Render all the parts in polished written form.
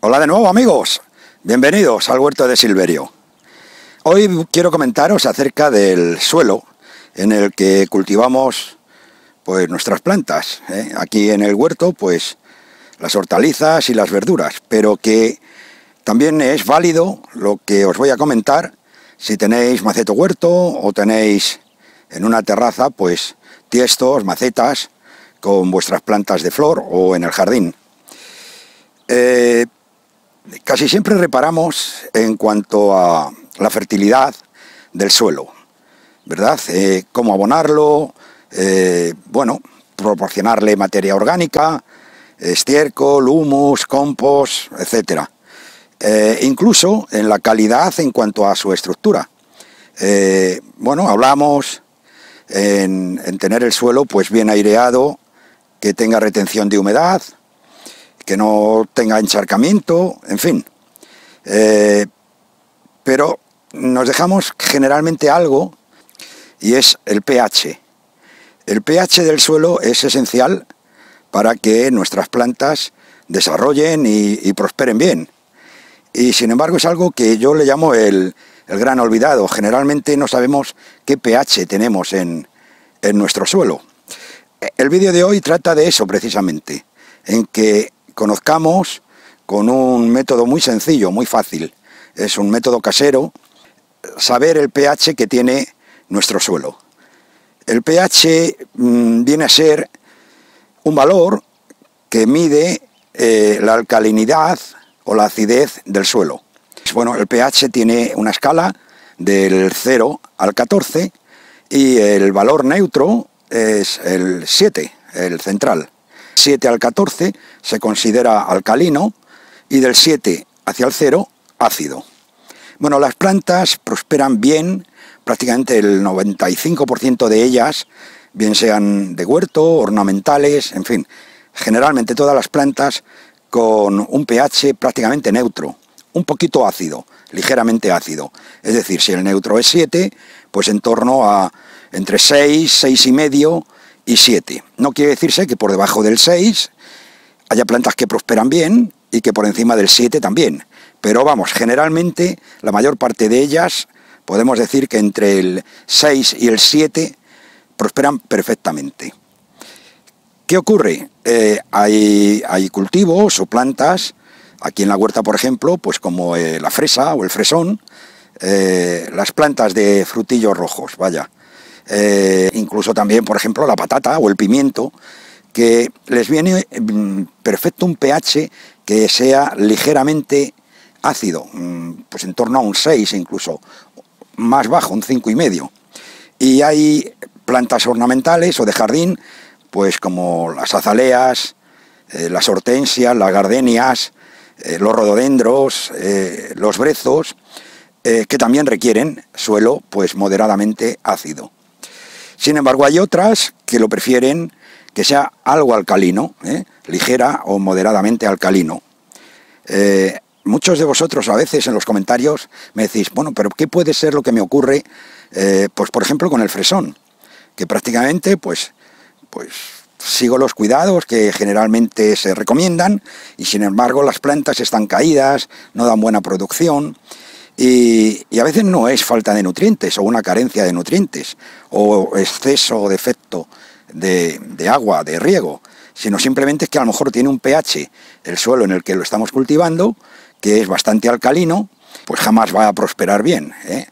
Hola de nuevo, amigos, bienvenidos al huerto de Silverio. Hoy quiero comentaros acerca del suelo en el que cultivamos pues nuestras plantas, Aquí en el huerto pues las hortalizas y las verduras, pero que también es válido lo que os voy a comentar si tenéis maceto huerto o tenéis en una terraza pues tiestos, macetas con vuestras plantas de flor o en el jardín. Casi siempre reparamos en cuanto a la fertilidad del suelo, ¿verdad? Cómo abonarlo, proporcionarle materia orgánica, estiércol, humus, compost, etcétera. Incluso en la calidad en cuanto a su estructura. Hablamos en tener el suelo pues bien aireado, que tenga retención de humedad, que no tenga encharcamiento, en fin. Pero nos dejamos generalmente algo, y es el pH. El pH del suelo es esencial para que nuestras plantas desarrollen y prosperen bien. Y sin embargo es algo que yo le llamo el gran olvidado. Generalmente no sabemos qué pH tenemos en nuestro suelo. El vídeo de hoy trata de eso precisamente, en que conozcamos con un método muy sencillo, muy fácil, es un método casero, saber el pH que tiene nuestro suelo. El pH viene a ser un valor que mide la alcalinidad o la acidez del suelo. Bueno, el pH tiene una escala del 0 al 14 y el valor neutro es el 7, el central. 7 al 14 se considera alcalino y del 7 hacia el 0 ácido. Bueno, las plantas prosperan bien, prácticamente el 95% de ellas, bien sean de huerto, ornamentales, en fin, generalmente todas las plantas con un pH prácticamente neutro, un poquito ácido, ligeramente ácido. Es decir, si el neutro es 7, pues en torno a entre 6, 6,5 y 7. No quiere decirse que por debajo del 6 haya plantas que prosperan bien y que por encima del 7 también. Pero vamos, generalmente la mayor parte de ellas podemos decir que entre el 6 y el 7 prosperan perfectamente. ¿Qué ocurre? Hay cultivos o plantas, aquí en la huerta por ejemplo, pues como la fresa o el fresón, las plantas de frutillos rojos, vaya. Incluso también, por ejemplo, la patata o el pimiento, que les viene perfecto un pH que sea ligeramente ácido, pues en torno a un 6 incluso, más bajo, un 5,5. Y hay plantas ornamentales o de jardín, pues como las azaleas, las hortensias, las gardenias, los rododendros, los brezos, que también requieren suelo pues moderadamente ácido. Sin embargo, hay otras que lo prefieren que sea algo alcalino, ligera o moderadamente alcalino. Muchos de vosotros a veces en los comentarios me decís, bueno, pero ¿qué puede ser lo que me ocurre, pues por ejemplo con el fresón? Que prácticamente pues sigo los cuidados que generalmente se recomiendan y sin embargo las plantas están caídas, no dan buena producción. Y a veces no es falta de nutrientes o una carencia de nutrientes o exceso o defecto de agua, de riego, sino simplemente es que a lo mejor tiene un pH, el suelo en el que lo estamos cultivando, que es bastante alcalino, pues jamás va a prosperar bien.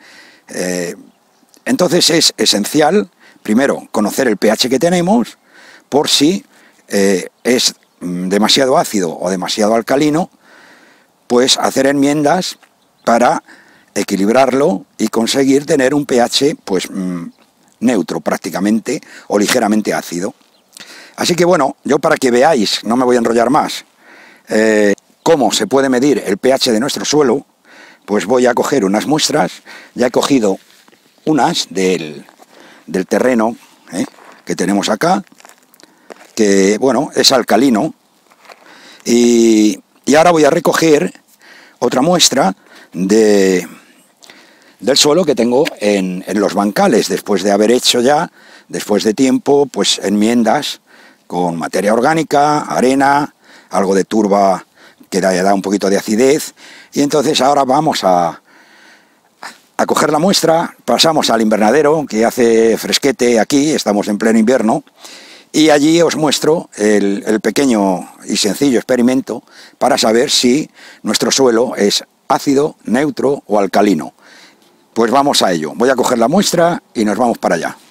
Entonces es esencial, primero, conocer el pH que tenemos, por si es demasiado ácido o demasiado alcalino, pues hacer enmiendas para equilibrarlo y conseguir tener un pH pues neutro prácticamente o ligeramente ácido. Así que bueno, yo para que veáis, no me voy a enrollar más, cómo se puede medir el pH de nuestro suelo, pues voy a coger unas muestras. Ya he cogido unas del terreno que tenemos acá, que bueno, es alcalino, y ahora voy a recoger otra muestra del suelo que tengo en los bancales, después de haber hecho ya, después de tiempo, pues enmiendas con materia orgánica, arena, algo de turba que da un poquito de acidez, y entonces ahora vamos a coger la muestra, pasamos al invernadero, que hace fresquete aquí, estamos en pleno invierno, y allí os muestro el pequeño y sencillo experimento para saber si nuestro suelo es ácido, neutro o alcalino. Pues vamos a ello. Voy a coger la muestra y nos vamos para allá.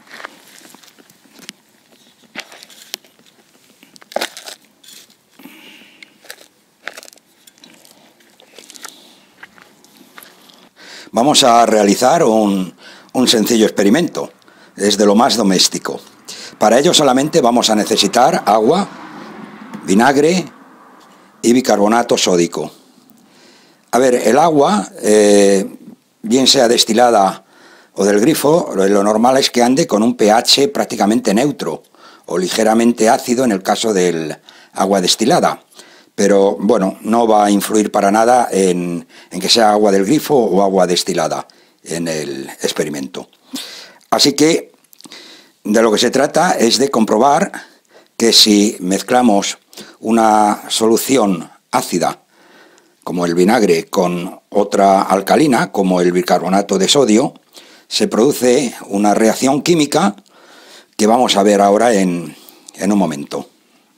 Vamos a realizar un sencillo experimento. Es de lo más doméstico. Para ello solamente vamos a necesitar agua, vinagre y bicarbonato sódico. A ver, el agua, bien sea destilada o del grifo, lo normal es que ande con un pH prácticamente neutro o ligeramente ácido en el caso del agua destilada. Pero bueno, no va a influir para nada en que sea agua del grifo o agua destilada en el experimento. Así que de lo que se trata es de comprobar que si mezclamos una solución ácida como el vinagre con otra alcalina como el bicarbonato de sodio, se produce una reacción química que vamos a ver ahora en un momento.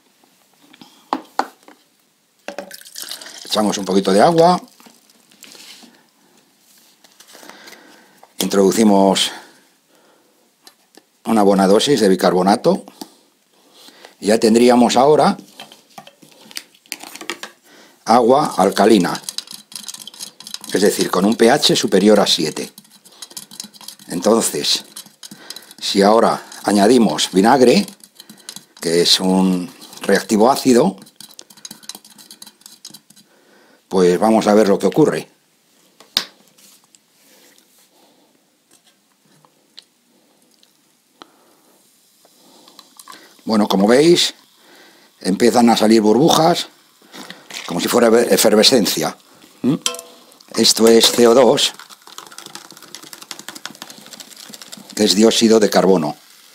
Echamos un poquito de agua, introducimos una buena dosis de bicarbonato y ya tendríamos ahora agua alcalina, es decir, con un pH superior a 7. Entonces, si ahora añadimos vinagre, que es un reactivo ácido, pues vamos a ver lo que ocurre. Bueno, como veis, empiezan a salir burbujas, como si fuera efervescencia. Esto es CO2, que es dióxido de carbono.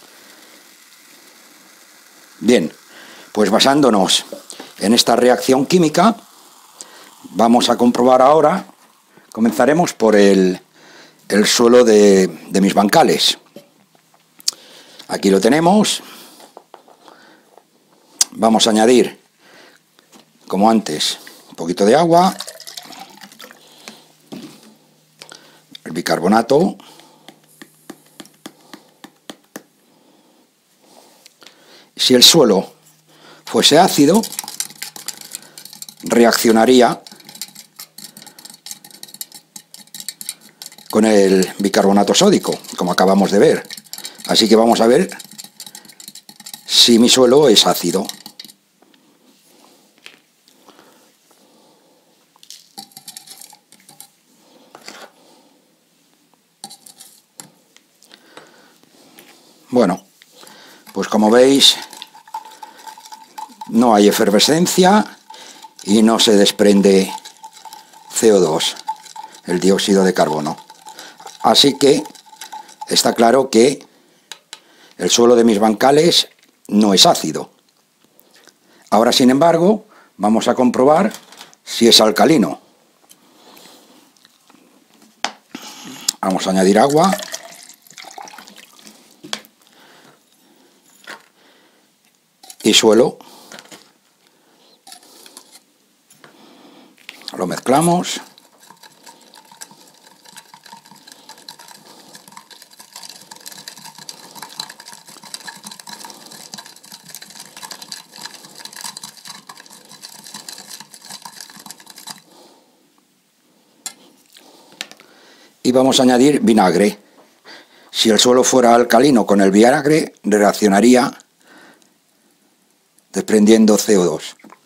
Bien, pues basándonos en esta reacción química, vamos a comprobar ahora, comenzaremos por el suelo de mis bancales. Aquí lo tenemos. Vamos a añadir, como antes, un poquito de agua, el bicarbonato, si el suelo fuese ácido, reaccionaría con el bicarbonato sódico, como acabamos de ver. Así que vamos a ver si mi suelo es ácido. Bueno, pues como veis, no hay efervescencia y no se desprende CO2, el dióxido de carbono. Así que está claro que el suelo de mis bancales no es ácido. Ahora, sin embargo, vamos a comprobar si es alcalino. Vamos a añadir agua. Y suelo. Lo mezclamos. Y vamos a añadir vinagre. Si el suelo fuera alcalino con el vinagre, reaccionaría desprendiendo CO2.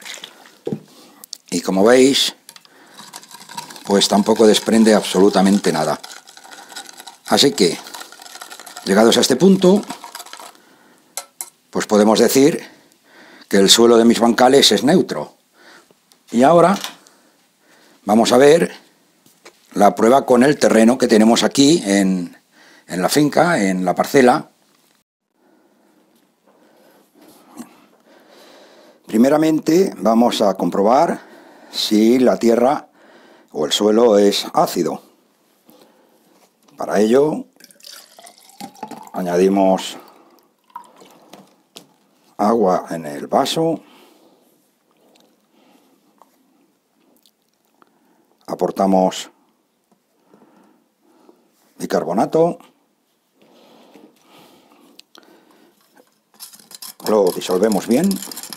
Y como veis, pues tampoco desprende absolutamente nada. Así que, llegados a este punto, pues podemos decir que el suelo de mis bancales es neutro. Y ahora vamos a ver la prueba con el terreno que tenemos aquí en la finca, en la parcela. Primeramente vamos a comprobar si la tierra o el suelo es ácido. Para ello añadimos agua en el vaso, aportamos bicarbonato, lo disolvemos bien.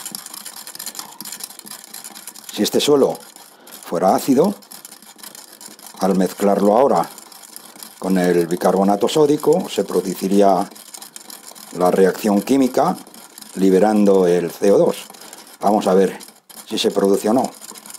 Si este suelo fuera ácido, al mezclarlo ahora con el bicarbonato sódico se produciría la reacción química liberando el CO2. Vamos a ver si se produce o no.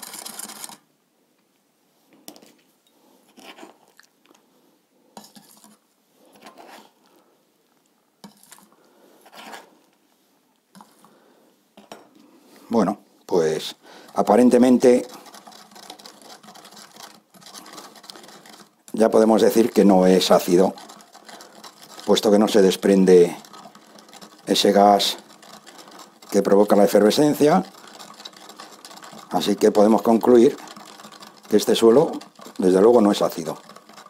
Bueno, pues aparentemente ya podemos decir que no es ácido, puesto que no se desprende ese gas que provoca la efervescencia, así que podemos concluir que este suelo, desde luego, no es ácido.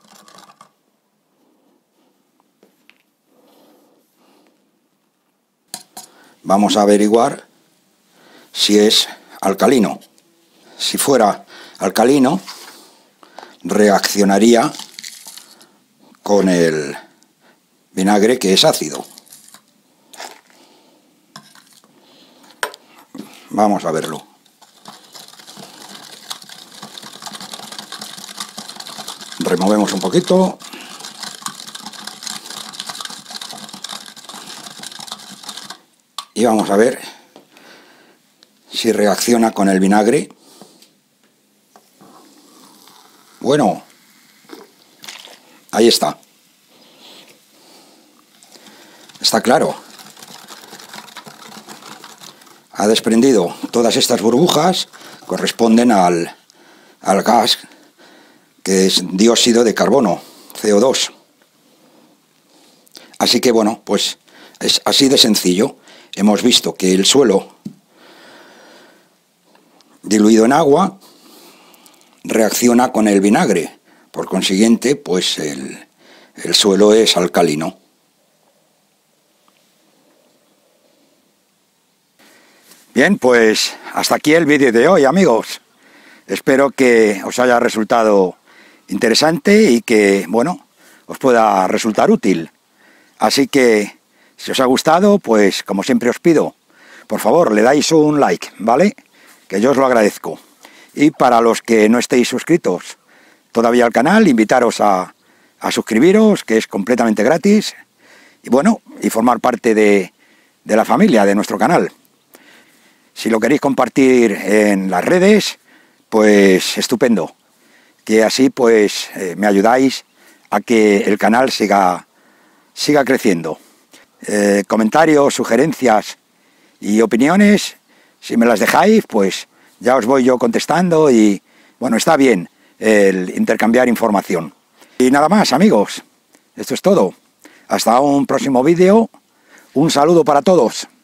Vamos a averiguar si es alcalino. Si fuera alcalino, reaccionaría con el vinagre, que es ácido. Vamos a verlo. Removemos un poquito. Y vamos a ver si reacciona con el vinagre. Bueno, ahí está. Está claro. Ha desprendido todas estas burbujas, corresponden al gas que es dióxido de carbono, CO2. Así que bueno, pues es así de sencillo. Hemos visto que el suelo diluido en agua reacciona con el vinagre, por consiguiente pues el suelo es alcalino. Bien, pues hasta aquí el vídeo de hoy, amigos. Espero que os haya resultado interesante y que, bueno, os pueda resultar útil. Así que, si os ha gustado, pues como siempre os pido, por favor, le dais un like, ¿vale? Que yo os lo agradezco. Y para los que no estéis suscritos todavía al canal, invitaros a suscribiros, que es completamente gratis. Y bueno, y formar parte de la familia de nuestro canal. Si lo queréis compartir en las redes, pues estupendo. Que así pues me ayudáis a que el canal siga creciendo. Comentarios, sugerencias y opiniones, si me las dejáis, pues ya os voy yo contestando y bueno, está bien el intercambiar información. Y nada más, amigos, esto es todo. Hasta un próximo vídeo. Un saludo para todos.